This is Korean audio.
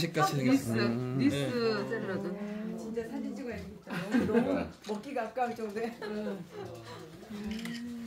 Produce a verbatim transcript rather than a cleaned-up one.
같이 니스, 생겼어요. 음. 니스 네. 샐러드. 진짜 사진 찍어야겠다. 너무, 너무 먹기가 아까울 정도에. 음.